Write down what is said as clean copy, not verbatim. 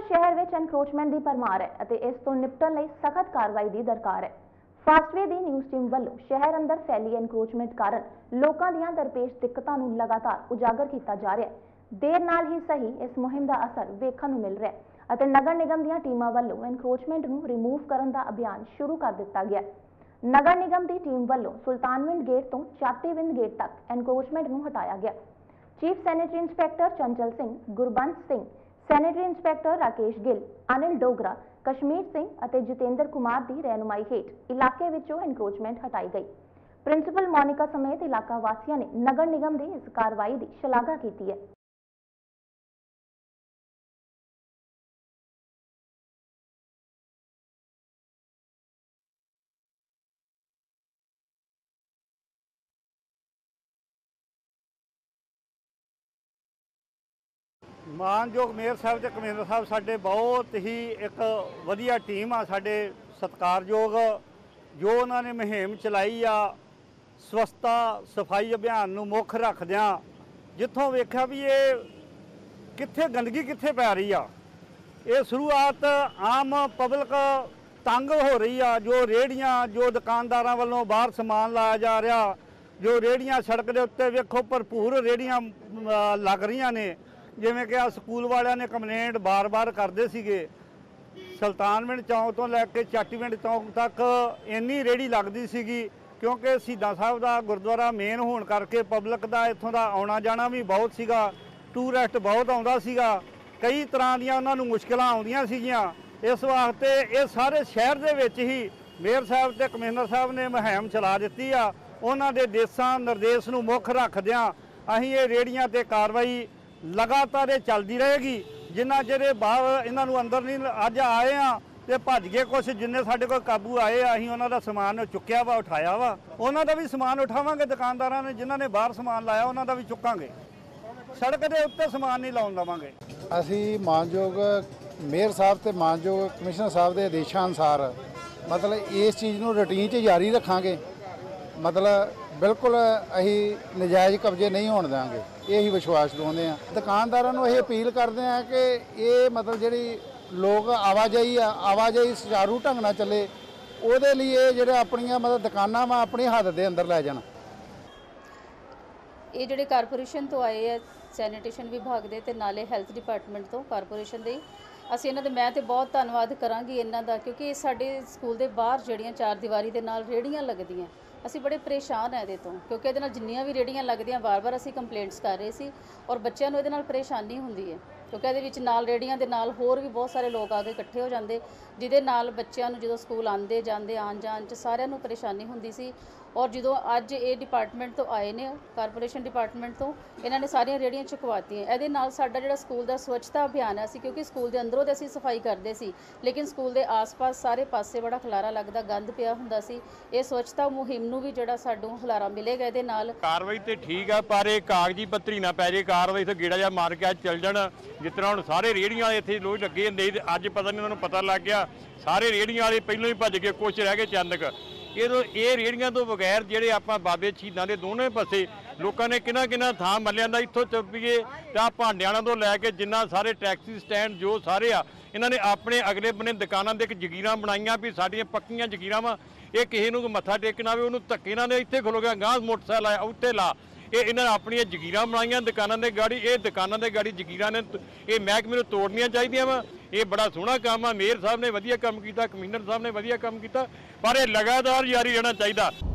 शहर में एनक्रोचमेंट की भरमार है ਅਤੇ ਇਸ ਤੋਂ ਨਿਪਟਣ ਲਈ ਸਖਤ ਕਾਰਵਾਈ ਦੀ ਦਰਕਾਰ ਹੈ। ਫਾਸਟਵੇ ਦੀ ਨਿਊਜ਼ ਟੀਮ ਵੱਲੋਂ ਸ਼ਹਿਰ ਅੰਦਰ ਫੈਲੀ ਐਨਕਰੋਚਮੈਂਟ ਕਾਰਨ ਲੋਕਾਂ ਦੀਆਂ ਦਰਪੇਸ਼ ਦਿੱਕਤਾਂ ਨੂੰ ਲਗਾਤਾਰ ਉਜਾਗਰ ਕੀਤਾ ਜਾ ਰਿਹਾ ਹੈ। ਦੇਰ ਨਾਲ ਹੀ ਸਹੀ ਇਸ ਮੁਹਿੰਮ ਦਾ ਅਸਰ ਵੇਖਣ ਨੂੰ ਮਿਲ ਰਿਹਾ ਹੈ ਅਤੇ ਨਗਰ ਨਿਗਮ ਦੀਆਂ ਟੀਮਾਂ ਵੱਲੋਂ ਐਨਕਰੋਚਮੈਂਟ ਨੂੰ ਰਿਮੂਵ ਕਰਨ ਦਾ ਅਭਿਆਨ ਸ਼ੁਰੂ ਕਰ ਦਿੱਤਾ ਗਿਆ। ਨਗਰ ਨਿਗਮ ਦੀ ਟੀਮ ਵੱਲੋਂ ਸੁਲਤਾਨਵਿੰਡ ਗੇਟ ਤੋਂ ਚਾਤੀਵਿੰਡ ਗੇਟ ਤੱਕ ਐਨਕਰੋਚਮੈਂਟ ਨੂੰ ਹਟਾਇਆ ਗਿਆ। Chief sanitary inspector Chanchal Singh, Gurbans Singh, sanitary inspector Rakesh Gill, Anil Dogra, Kashmir Singh और जितेंद्र कुमार की रहनुमाई हेठ इलाके विचों एनक्रोचमेंट हटाई गई। प्रिंसीपल मोनिका समेत इलाका वासियों ने नगर निगम की इस कार्रवाई की शलाघा की है। ਮਾਨਯੋਗ ਮੇਅਰ ਸਾਹਿਬ ਤੇ ਕਮਿਸ਼ਨਰ ਸਾਹਿਬ ਸਾਡੇ ਬਹੁਤ ਹੀ ਇੱਕ ਵਧੀਆ ਟੀਮ ਆ, ਸਾਡੇ ਸਤਿਕਾਰਯੋਗ ਜੋ ਉਹਨਾਂ ਨੇ ਮੁਹਿੰਮ ਚਲਾਈ ਆ ਸਵੱਛਤਾ ਸਫਾਈ ਅਭਿਆਨ ਨੂੰ ਮੁੱਖ ਰੱਖਦਿਆਂ ਜਿੱਥੋਂ ਵੇਖਿਆ ਵੀ ਇਹ ਕਿੱਥੇ ਗੰਦਗੀ ਕਿੱਥੇ ਪੈ ਰਹੀ ਆ। ਇਹ ਸ਼ੁਰੂਆਤ ਆਮ ਪਬਲਿਕ ਤੰਗ ਹੋ ਰਹੀ ਆ, ਜੋ ਰੇਹੜੀਆਂ ਜੋ ਦੁਕਾਨਦਾਰਾਂ ਵੱਲੋਂ ਬਾਹਰ ਸਮਾਨ ਲਾਇਆ ਜਾ ਰਿਹਾ, ਜੋ ਰੇਹੜੀਆਂ ਸੜਕ ਦੇ ਉੱਤੇ ਵੇਖੋ ਭਰਪੂਰ ਰੇਹੜੀਆਂ ਲੱਗ ਰਹੀਆਂ ਨੇ। ਜਿਵੇਂ ਕਿ ਆ ਸਕੂਲ ਵਾਲਿਆਂ ਨੇ ਕੰਪਲੇਂਟ ਬਾਰ-ਬਾਰ ਕਰਦੇ ਸੀਗੇ, ਸੁਲਤਾਨਵਿੰਡ ਚੌਂਕ ਤੋਂ ਲੈ ਕੇ ਚਾਟੀਵਿੰਡ ਚੌਂਕ ਤੱਕ ਇੰਨੀ ਰੇਹੜੀ ਲੱਗਦੀ ਸੀਗੀ ਕਿਉਂਕਿ ਸ਼ਹੀਦਾਂ ਸਾਹਿਬ ਦਾ ਗੁਰਦੁਆਰਾ ਮੇਨ ਹੋਣ ਕਰਕੇ ਪਬਲਿਕ ਦਾ ਇੱਥੋਂ ਦਾ ਆਉਣਾ ਜਾਣਾ ਵੀ ਬਹੁਤ ਸੀਗਾ, ਟੂਰਿਸਟ ਬਹੁਤ ਆਉਂਦਾ ਸੀਗਾ, ਕਈ ਤਰ੍ਹਾਂ ਦੀਆਂ ਉਹਨਾਂ ਨੂੰ ਮੁਸ਼ਕਿਲਾਂ ਆਉਂਦੀਆਂ ਸੀਗੀਆਂ। ਇਸ ਵਾਸਤੇ ਇਹ ਸਾਰੇ ਸ਼ਹਿਰ ਦੇ ਵਿੱਚ ਹੀ ਮੇਅਰ ਸਾਹਿਬ ਤੇ ਕਮਿਸ਼ਨਰ ਸਾਹਿਬ ਨੇ ਮੁਹਿੰਮ ਚਲਾ ਦਿੱਤੀ ਆ। ਉਹਨਾਂ ਦੇ ਦੇਸ਼ਾਂ ਨਿਰਦੇਸ਼ ਨੂੰ ਮੁੱਖ ਰੱਖਦਿਆਂ ਅਸੀਂ ਇਹ ਰੇਹੜੀਆਂ ਤੇ ਕਾਰਵਾਈ लगातार ये चलती रहेगी। जिन्ना चेर बाहर इन्हों अंदर नहीं अज आए हाँ तो भज गए कुछ, जिन्ने साढ़े को काबू आए अं उन्होंने समान चुक्या वा उठाया वा, उन्होंने भी समान उठावे। दुकानदार ने जिन्होंने बाहर समान लाया उन्होंने भी चुकांगे, सड़क के उत्ते समान नहीं लाउण देवांगे। असी मानयोग मेयर साहब ते मानयोग कमिश्नर साहब के आदेशों अनुसार मतलब इस चीज़ को रूटीन च जारी रखांगे। मतलब बिल्कुल अही नजायज़ कब्जे नहीं होने देंगे, यही विश्वास दिवाते हैं। दुकानदारों को यही अपील करते हैं कि ये मतलब जी लोग आवाजाही सुचारू ढंग नाल चले, ਉਹਦੇ ਲਈ ਜਿਹੜੇ ਆਪਣੀਆਂ ਮਤਲਬ ਦੁਕਾਨਾਂ ਵਾ ਆਪਣੀ ਹੱਦ ਦੇ ਅੰਦਰ ਲੈ ਜਾਣ। ਇਹ ਜਿਹੜੇ ਕਾਰਪੋਰੇਸ਼ਨ ਤੋਂ ਆਏ ਆ ਸੈਨੀਟੇਸ਼ਨ ਵਿਭਾਗ ਦੇ ਤੇ ਨਾਲੇ ਹੈਲਥ ਡਿਪਾਰਟਮੈਂਟ ਤੋਂ ਕਾਰਪੋਰੇਸ਼ਨ ਦੇ, ਅਸੀਂ ਇਹਨਾਂ ਦੇ ਮੈਂ ਤੇ ਬਹੁਤ ਧੰਨਵਾਦ ਕਰਾਂਗੀ ਇਹਨਾਂ ਦਾ, ਕਿਉਂਕਿ ਇਹ ਸਾਡੇ ਸਕੂਲ ਦੇ ਬਾਹਰ ਜਿਹੜੀਆਂ ਚਾਰ ਦੀਵਾਰੀ ਦੇ ਨਾਲ ਰੇਹੜੀਆਂ ਲੱਗਦੀਆਂ ਅਸੀਂ ਬੜੇ ਪਰੇਸ਼ਾਨ ਹੈ ਇਹਦੇ ਤੋਂ, ਕਿਉਂਕਿ ਇਹਦੇ ਨਾਲ ਜਿੰਨੀਆਂ ਵੀ ਰੇਹੜੀਆਂ ਲੱਗਦੀਆਂ ਵਾਰ-ਵਾਰ ਅਸੀਂ ਕੰਪਲੇਂਟਸ ਕਰ ਰਹੇ ਸੀ ਔਰ ਬੱਚਿਆਂ ਨੂੰ ਇਹਦੇ ਨਾਲ ਪਰੇਸ਼ਾਨੀ ਹੁੰਦੀ ਹੈ ਕਿਉਂਕਿ ਇਹਦੇ ਵਿੱਚ ਨਾਲ ਰੇਹੜੀਆਂ ਦੇ ਨਾਲ ਹੋਰ ਵੀ ਬਹੁਤ ਸਾਰੇ ਲੋਕ ਆ ਕੇ ਇਕੱਠੇ ਹੋ ਜਾਂਦੇ, ਜਿਹਦੇ ਨਾਲ ਬੱਚਿਆਂ ਨੂੰ ਜਦੋਂ ਸਕੂਲ ਆਉਂਦੇ ਜਾਂਦੇ ਆਉਣ ਜਾਣ 'ਚ ਸਾਰਿਆਂ ਨੂੰ ਪਰੇਸ਼ਾਨੀ ਹੁੰਦੀ ਸੀ। ਔਰ ਜਦੋਂ ਅੱਜ ਇਹ ਡਿਪਾਰਟਮੈਂਟ ਤੋਂ ਆਏ ਨੇ ਕਾਰਪੋਰੇਸ਼ਨ ਡਿਪਾਰਟਮੈਂਟ ਤੋਂ, ਇਹਨਾਂ ਨੇ ਸਾਰੀਆਂ ਰੇਹੜੀਆਂ ਚੁਕਵਾਤੀਆਂ। ਇਹਦੇ ਨਾਲ ਸਾਡਾ ਜਿਹੜਾ ਸਕੂਲ ਦਾ ਸਵੱਛਤਾ ਅਭਿਆਨ ਹੈ, ਅਸੀਂ ਕਿਉਂਕਿ ਸਕੂਲ ਦੇ ਅੰਦਰੋਂ ਤਾਂ ਅਸੀਂ ਸਫਾਈ ਕਰਦੇ ਸੀ ਲੇਕਿਨ ਸਕੂਲ ਦੇ ਆਸ-ਪਾਸ ਸਾਰੇ ਪਾਸੇ ਬੜਾ ਖਲਾਰਾ ਲੱਗਦਾ, ਗੰਦ ਪਿਆ ਹੁੰਦਾ ਸੀ। ਇਹ ਸਵੱਛਤਾ ਮੁਹਿੰਮ ਨੂੰ ਵੀ ਜਿਹੜਾ ਸਾਨੂੰ ਹੁਲਾਰਾ ਮਿਲੇਗਾ ਇਹਦੇ ਨਾਲ। ਕਾਰਵਾਈ ਤੇ ਠੀਕ ਆ ਪਰ ਇਹ ਕਾਗਜ਼ੀ ਪੱਤਰੀ ਨਾ ਪੈ ਜੇ, ਕਾਰਵਾਈ ਤੇ ਗੇੜਾ ਜਿਹਾ ਮਾਰ ਕੇ ਚੱਲ ਜਾਣ। ਜਿਸ ਤਰ੍ਹਾਂ ਹੁਣ ਸਾਰੇ ਰੇਹੜੀਆਂ ਵਾਲੇ ਇੱਥੇ ਲੋਕ ਲੱਗੇ ਹੁੰਦੇ ਸੀ, ਅੱਜ ਪਤਾ ਨਹੀਂ ਉਹਨਾਂ ਨੂੰ ਪਤਾ ਲੱਗ ਗਿਆ, ਸਾਰੇ ਰੇਹੜੀਆਂ ਵਾਲੇ ਪਹਿਲਾਂ ਹੀ ਭੱਜ ਗਏ, ਕੁਛ ਰਹਿ ਗਏ ਚੰਦਕ। ਇਹ ਰੇਹੜੀਆਂ ਤੋਂ ਬਗੈਰ ਜਿਹੜੇ ਆਪਾਂ ਬਾਬੇ ਸ਼ਹੀਦਾਂ ਦੇ ਦੋਨੇ ਪਾਸੇ ਲੋਕਾਂ ਨੇ ਕਿੰਨਾ ਥਾਂ ਮੱਲਿਆਂ ਦਾ ਇੱਥੋਂ ਚੱਪੀਏ ਤਾਂ ਭਾਂਡਿਆਣਾ ਤੋਂ ਲੈ ਕੇ ਜਿੰਨਾ ਸਾਰੇ ਟੈਕਸੀ ਸਟੈਂਡ ਜੋ ਸਾਰੇ ਆ, ਇਹਨਾਂ ਨੇ ਆਪਣੇ ਅਗਲੇ ਬੰਨੇ ਦੁਕਾਨਾਂ ਦੇ ਇੱਕ ਜਗੀਰਾਂ ਬਣਾਈਆਂ ਵੀ ਸਾਡੀਆਂ ਪੱਕੀਆਂ ਜਗੀਰਾਂ ਵਾ, ਇਹ ਕਿਸੇ ਨੂੰ ਮੱਥਾ ਟੇਕਣਾ ਆਵੇ ਉਹਨੂੰ ਧੱਕੇ ਨਾਲ ਇੱਥੇ ਖਲੋ ਗਿਆ ਗਾਂ ਮੋਟਰਸਾਈਕਲ ਆਇਆ ਉੱਤੇ ਲਾ। ਇਹਨਾਂ ਨੇ ਆਪਣੀਆਂ ਜਗੀਰਾਂ ਬਣਾਈਆਂ ਦੁਕਾਨਾਂ ਦੇ ਗਾੜੀ, ਇਹ ਦੁਕਾਨਾਂ ਦੇ ਗਾੜੀ ਜਗੀਰਾਂ ਨੇ ਇਹ ਮਹਿਕਮੇ ਨੂੰ ਤੋੜਨੀਆਂ ਚਾਹੀਦੀਆਂ ਵਾ। ਇਹ ਬੜਾ ਸੋਹਣਾ ਕੰਮ ਆ, ਮੇਅਰ ਸਾਹਿਬ ਨੇ ਵਧੀਆ ਕੰਮ ਕੀਤਾ, ਕਮਿਸ਼ਨਰ ਸਾਹਿਬ ਨੇ ਵਧੀਆ ਕੰਮ ਕੀਤਾ, ਪਰ ਇਹ ਲਗਾਤਾਰ ਜਾਰੀ ਰਹਿਣਾ ਚਾਹੀਦਾ।